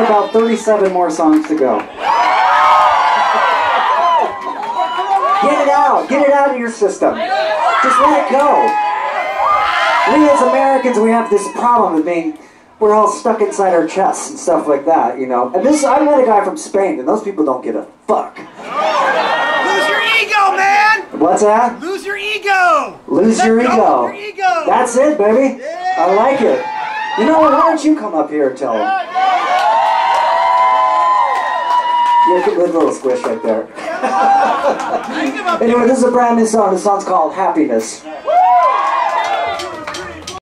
about 37 more songs to go. Get it out of your system. Just let it go. We as Americans, we have this problem of being, we're all stuck inside our chests and stuff like that, you know. And this, I met a guy from Spain, and those people don't give a fuck. Lose your ego, man! What's that? Lose your ego! Lose your ego. Your ego! That's it, baby. Yeah. I like it. You know what? Why don't you come up here and tell them? Yeah, good little squish right there. Anyway, this is a brand new song. The song's called Happiness.